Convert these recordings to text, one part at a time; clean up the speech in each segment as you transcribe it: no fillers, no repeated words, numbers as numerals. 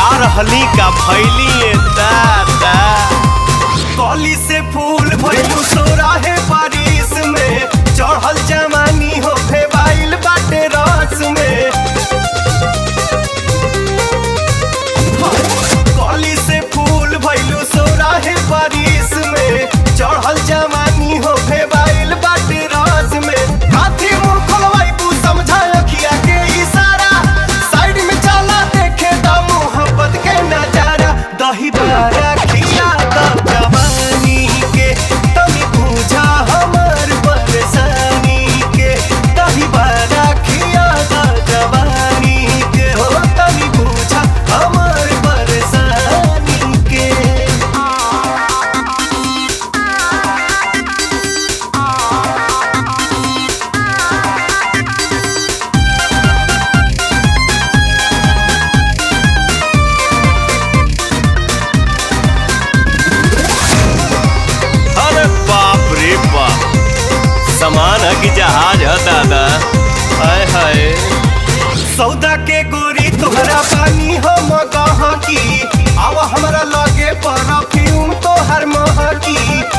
का रहली का भैली दादा कली से फूल भइलू सोराहे बारिश में चढ़ल जवानी हो फेबाइल बाटे रस में कली से फूल भइलू सोराहे बारिश में चढ़ल जवानी हो फेबाइल बाटे रस में हाथी मुंह खोलवाई तू समझा अखिया के इशारा साइड में चला देखे दा मोहब्बत के नजारा दही बारा खिया दा जवानी के तनी पूछा हमर परेशानी के दही बारा खिया दा जवानी के हो तनी पूछा हमर परेशानी के अरे बाप रे बाप समान है कि जहाज है दादा हाय हाय सौदा के गोरी तोहरा पानी हो मगह की आव हमरा लगे परफ्यूम तोहर महकी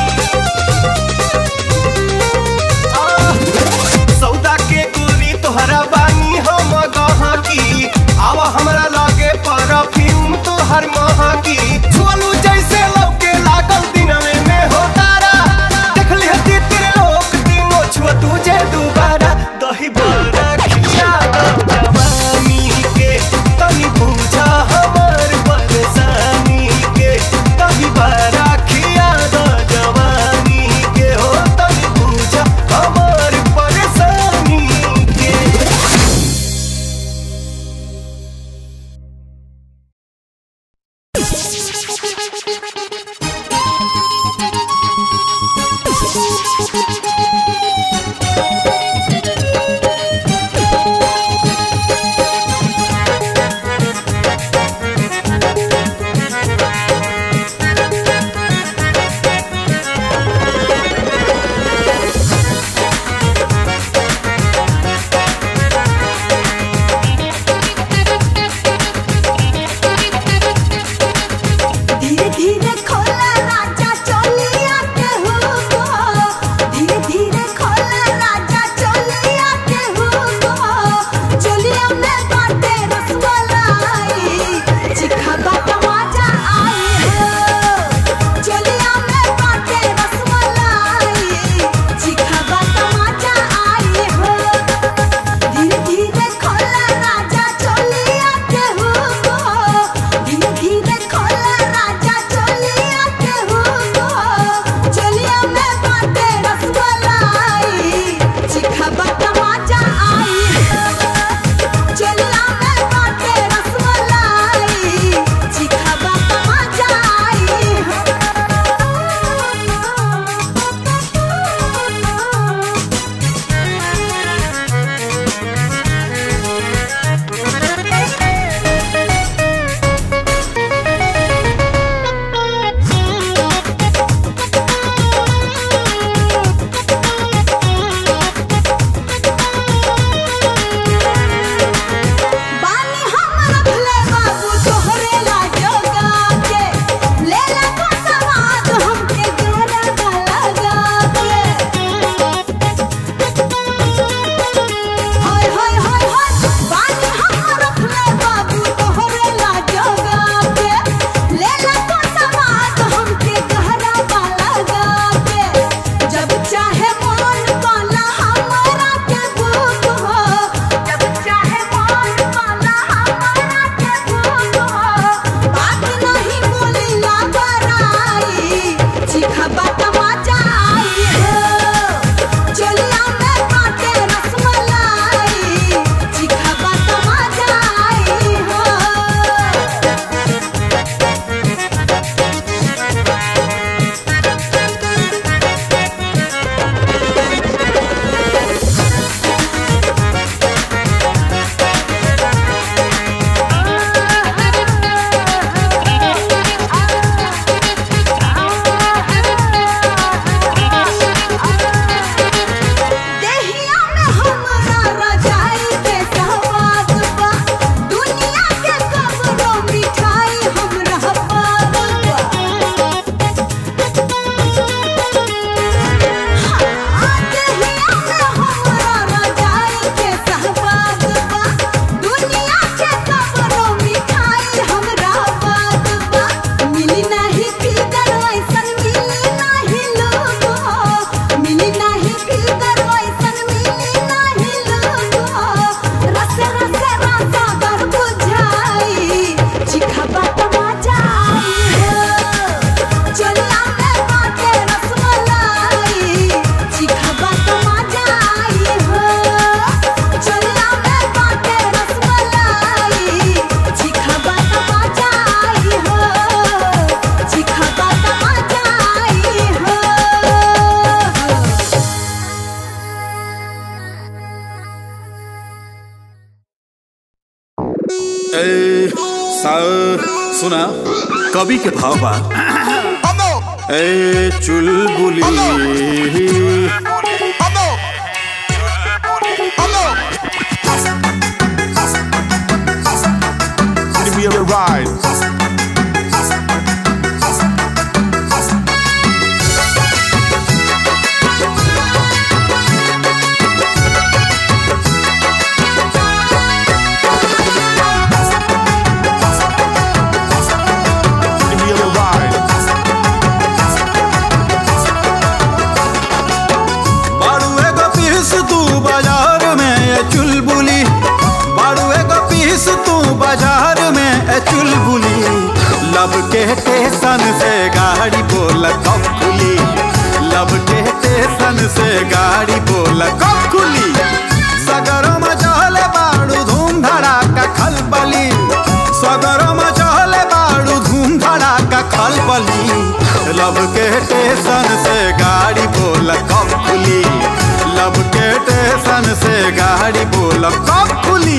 सौदा के गोरी तोहरा पानी हो मगह की आव हमरा लगे परफ्यूम तोहर महकी छुअलू जैसे लौके लागल दिनवे में हो तारा देख लिह तेरे लोग दिनो छुआ तुझे दोबारा दही बड़ा खिया जवानी के तनी पूछा हमर परेशानी के दही बड़ा खिया जवानी के हो तनी पूछा हमर परेशानी के सुना कवि के भाव बा ए चुलबुली चुलबुली लब के स्टेशन से गाड़ी बोला कब खुली लब के स्टेशन से गाड़ी बोला कब खुली सगरों में चहले बाड़ू धूम धड़ाका खलबली सगरों में चहले बाड़ू धूम धड़ाका खलबली लब के स्टेशन से गाड़ी बोला कब खुली लब के स्टेशन से गाड़ी बोला कब खुली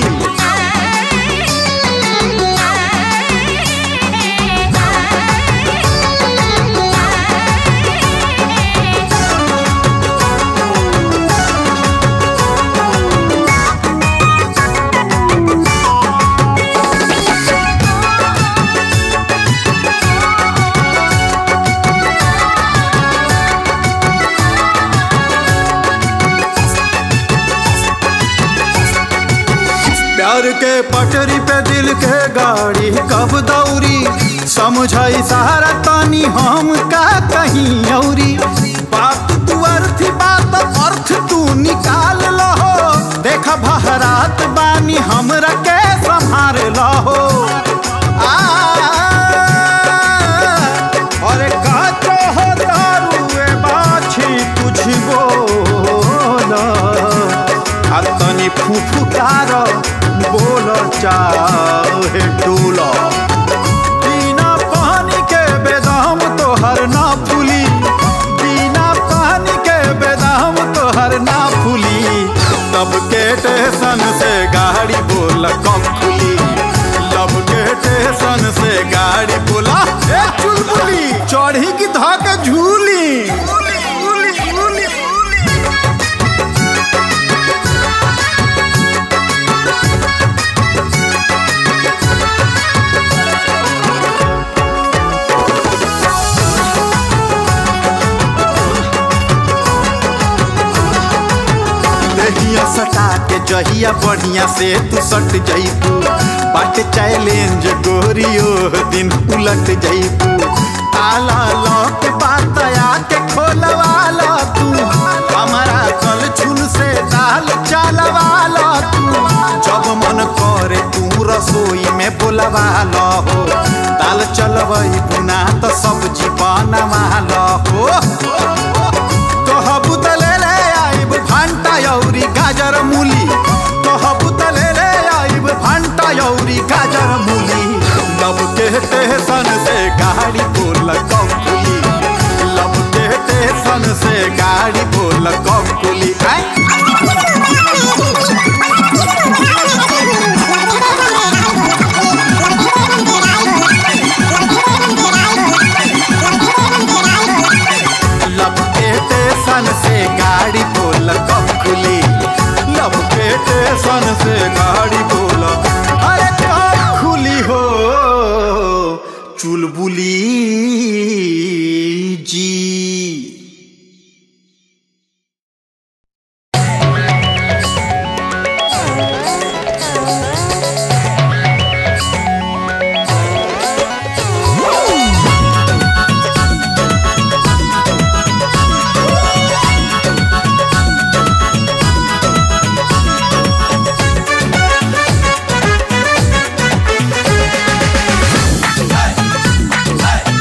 प्यार के पटरी पे दिल के गाड़ी कब दौरी समझाई सहारा तानी हम का कहीं औरी बात तू अर्थी बात अर्थ तू निकाल लहो देखा बहरात बानी हमरा के संभार लहो अरे काचो हो दारुए बाछी कुछ बोला तनी फुफुकार बोल चाहे डोला बिना पानी के बेदाम तो हर ना फूली बिना पानी के बेदाम तो हर ना फूली तब के स्टेशन से गाड़ी बोला कब खुली लब के स्टेशन से गाड़ी बोला चुलबुली चढ़ी की धाके झूली सटा के जहिया बढ़िया से तू सट जईबू बाट चैलेंज गोरियो दिन उलट जईबू ताला लॉक बात आके खोलवाला तू हमारा कल छुन से दाल चालवाला तू जब मन करे तू रसोई में बोलवाला हो दाल चलवई बुना तो सब्जी बनवाला हो कहबू तले ले आइब भांटा यौरी गाजर मूली कहबू तले ले आइब भांटा यौरी गाजर मूली लब के स्टेशन से गाड़ी बोल कब खुली लब के स्टेशन से गाड़ी बोल कब खुली लब के स्टेशन से गाड़ी बोल कब खुली लब के स्टेशन से गाड़ी बोल अरे कब खुली हो चुलबुली जी Hey!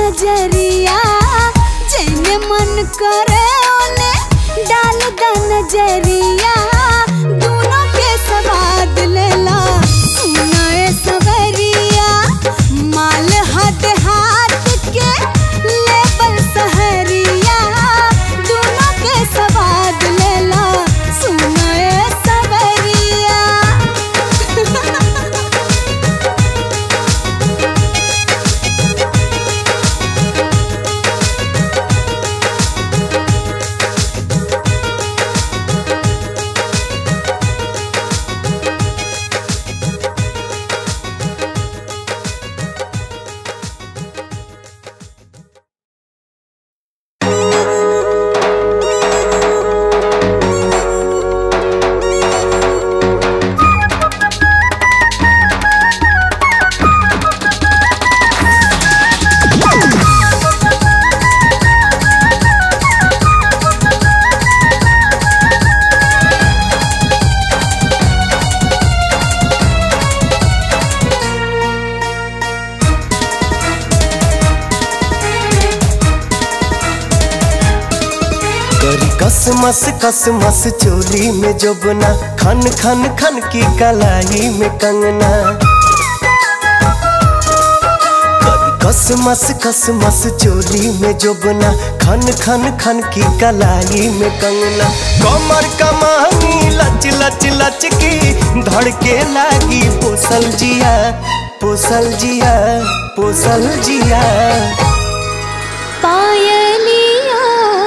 नजरिया जेने मन करे ओने डाल दा नजरिया दोनों के स्वाद लेला सुनाए सवरिया माल हाथ हाथ के लेबल सहरिया दोनों के स्वाद लेला सुनाए सवरिया कसमस चोली में जोबना खन खन खन की कलाई में कंगना कसमस चोली में जोबना खन खन खन की कलाई में कंगना कमर कमानी लच लच लच की धड़के लागी पोसल जिया पोसल जिया पोसल जिया पायलिया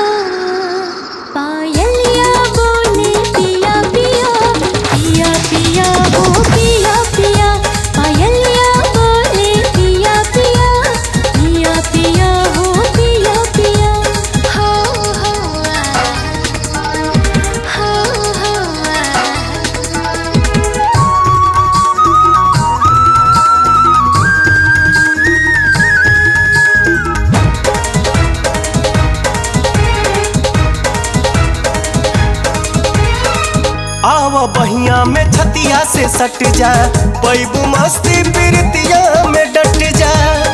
पायलिया बोले पिया पिया पिया पिया हो पिया पिया पायलिया बोले पिया पिया पिया पिया हो पिया पिया हो आवा बहिया में छतिया से सट जा पैबू मस्ती प्रीतिया में डट जा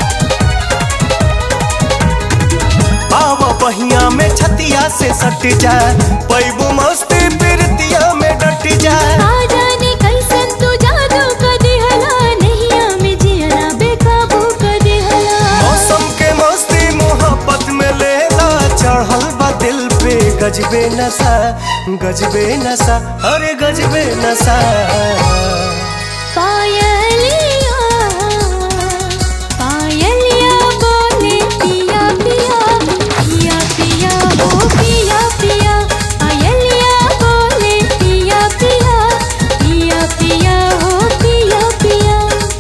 आवा बहिया में छतिया से सट जा पैबू मस्ती प्रीतिया में डट जा जाने कैसन तू जादू कर दिहला नैया में जियरा बेकाबू कर दिहला मौसम के मस्ती मोहब्बत में लेला चढ़ल बा दिल पे गजबे नशा अरे गजबे नशा पायलिया पायलिया बोले पिया पिया पिया पिया हो पिया पिया पायलिया बोले पिया पिया पिया पिया हो पिया पिया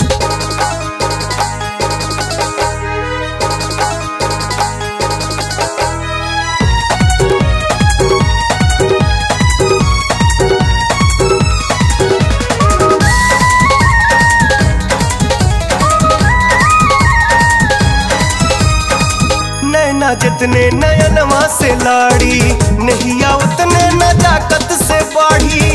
नैना जितने नयनवा से लाड़ी नहिया उतने नजाकत से बढ़ी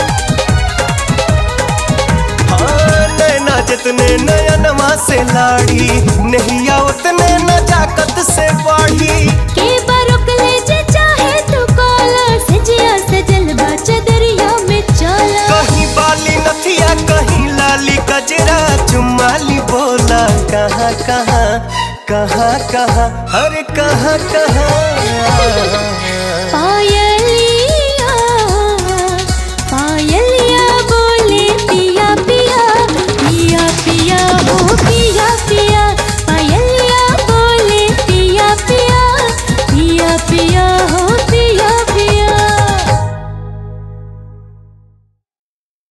हाँ नैना जितने नयनवा से लाड़ी नहिया उतने नजाकत से बढ़ी के बरुक ले जे चाहे तू काला सजिया सजल बा चदरिया में चला कहीं बाली नथिया कहीं लाली गजरा चुमाली बोला कहाँ कहाँ कहाँ कहाँ हर कहाँ कहाँ पाया